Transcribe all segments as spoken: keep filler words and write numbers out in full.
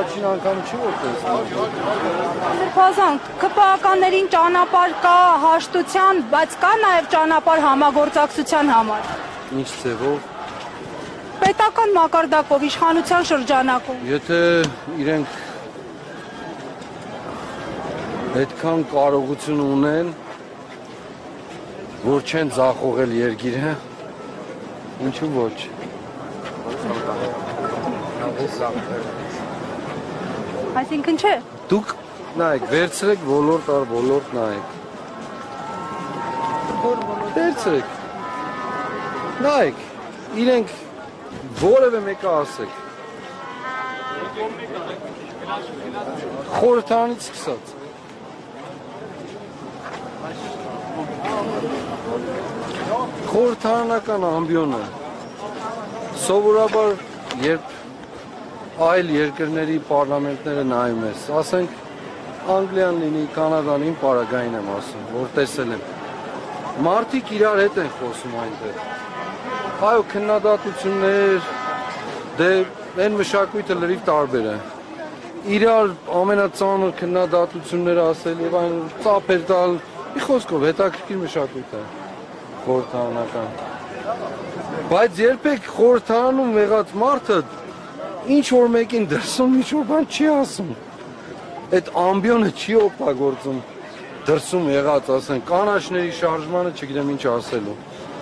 առաջին անգամ չի որ տեսնում։ Սրբազան, ԿՊԱ-ականներին ճանապարհ կա հաշտության, բայց կա նաև ճանապարհ համագործակցության համար։ Ինչ ձևով։ Պետական մակարդակով իշխանության շրջանակում։ Եթե իրենք այդքան կարողություն ունեն, որ չեն ձախողել երկիրը, ինչու ոչ։ Այսինքն չէ։ Դուք նայեք, վերցրեք ոլորտ առ ոլորտ նայեք։ Վերցրեք։ Նայեք, իրենք որևէ մեկը ասեք։ Խորհրդարանից սկսած։ Խորհրդարանական ամբիոնը սովորաբար երբ այլ երկրների պարլամենտները նայում ես, ասենք Անգլիան լինի, Կանադան, իմ պարագային եմ ասում, որ տեսել եմ։ Մարդիկ իրար հետ են խոսում այնտեղ։ Այո, քննադատություններ, դե այն մշակույթը լրիվ տարբեր է։ Իրար ամենածանր քննադատությունները ասել եւ այն ծափեր տալ, մի խոսքով հետաքրքիր մշակույթ է խորհրդարանական։ Բայց երբեք խորհրդարանում եղած մարդը ինչ որ մեկին դրսում ինչ որ բան չի ասում։ Այդ ամբիոնը չի օգտագործում դրսում եղած, ասեն, կանաչների շարժմանը չգիտեմ ինչ ասելու։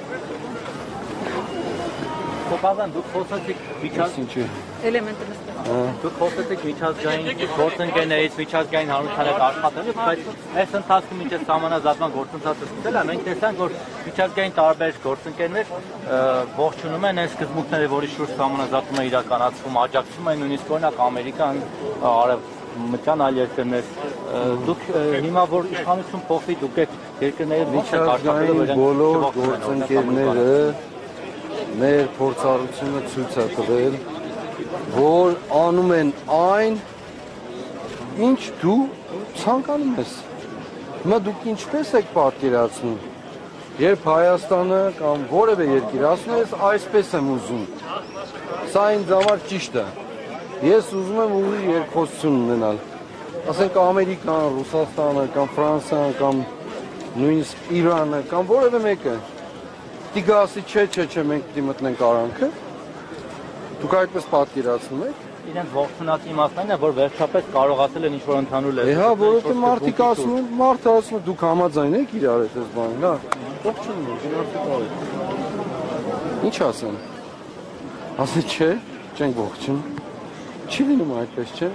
Կոպազան, դուք խոսեցիք միջազգային Էլեմենտը նստել։ Դուք խոսեցիք միջազգային գործընկերներից, միջազգային հանրության աշխատելու, բայց այս ընթացքում ինչ է համանազատման գործընթացը սկսել է, մենք տեսանք, որ միջազգային տարբեր գործընկերներ ողջունում են այս սկզբունքները, որի շուրջ համանազատումը իրականացվում, աջակցում են նույնիսկ օրինակ Ամերիկան, արևմտյան այլ երկրներ։ Դուք հիմա որ իշխանություն փոխվի, դուք այդ երկրները ո՞նց եք աշխատելու, որ բոլոր գործընկերները մեր փորձառությունը ցույց է տվել, որ անում են այն, ինչ դու ցանկանում ես։ Հիմա դուք ինչպես եք պատկերացնում, երբ Հայաստանը կամ որևէ երկիր ասում է, այսպես եմ ուզում, սա ինձ համար ճիշտ է, ես ուզում եմ ուղիղ երկխոսություն ունենալ, ասենք Ամերիկան, Ռուսաստանը, կամ Ֆրանսիան, կամ նույնիսկ Իրանը, կամ որևէ մեկը, դիգա ասի չէ, չէ, չէ, մենք պիտի մտնենք արանքը, դուք այդպես պատկերացնում եք։ Իրենց ողջունած իմաստն է, որ վերջապես կարողացել են ինչ-որ ընդհանուր լեզու։ Հա, որովհետև մարդիկ ասում են, մարդը ասում է, դուք համաձայն եք իրար հետ այս բանին, հա, ողջունում եք, գնացեք արեք։ Ինչ ասեն։ Ասեն չէ, չենք ողջուն։ Չի լինում այդպես, չէ։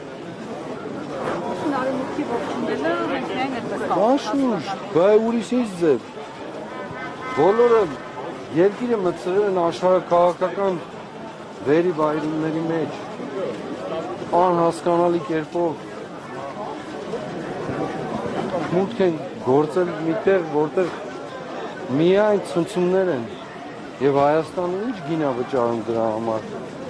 Շնորհիվ ողջունելը հենց միայն այդպես կարող։ Բաշուշ, բայ ուրիշ ինչ ձև։ Բոլորը երկիրը մտցրել են աշխարհաքաղաքական վերիվայրումների մեջ, անհասկանալի կերպով մուտք են գործել միտեղ, որտեղ միայն ցնցումներ են եւ Հայաստանը ինչ գին է վճարում դրա համար։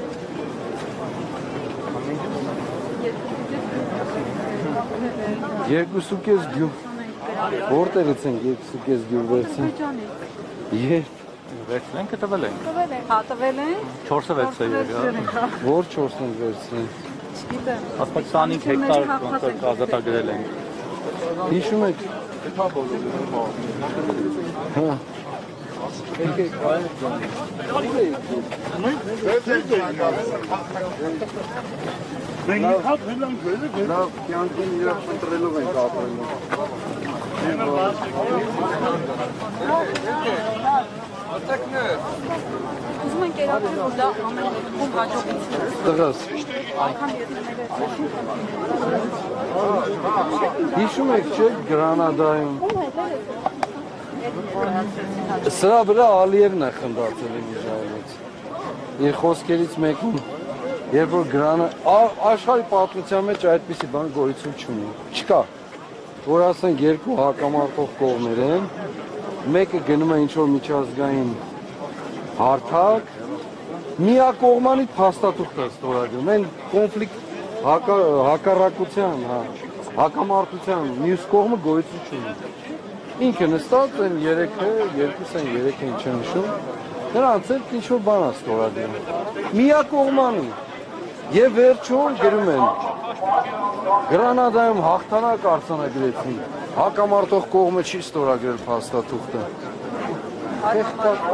Երկուսու կես գյուղ, որտեղից են երկուսու կես գյուղ վերցին։ Երբ վերցնենք, տվել ենք։ Տվել ենք, հա, տվել ենք։ չորսը վեցը եղա։ Որ չորսն վերցին։ Չգիտեմ։ Ասպակ քսանհինգ հեկտար ոնց ազատագրել ենք։ Հիշում եք։ Հա։ Եկեք, այլ լավ, կյանքին իրար ընտրելով ենք ապրելու։ Ուզում ենք երանել, որ դա ամեն երկում հաջողություն է։ Տղաս։ Անգամ ետները Հիշում եք չէ Գրանադայում։ Սրա վրա Ալիևն է խնդացել իմ իժայելից։ Իր խոսքերից մեկում, երբ որ Գրանա աշխարհի պատմության մեջ այդպիսի բան գոյություն չունի։ Չկա։ Որ ասենք երկու հակամարտող կողմեր են, մեկը գնում է ինչ-որ միջազգային հարթակ, միակողմանի փաստաթուղթ է ստորագրում, են կոնֆլիկտ հակառակության, հակամարտության մյուս կողմը գոյություն չունի։ Ինքը նստած են երեքը, երկուս են երեքը ինչ են նշում, նրանց էլ ինչ-որ բան է ստորագրում։ Միակողմանի, Եվ վերջում գրում են Գրանադայում հաղթանակ արձանագրեցին, հակամարտող կողմը չի ստորագրել փաստաթուղթը։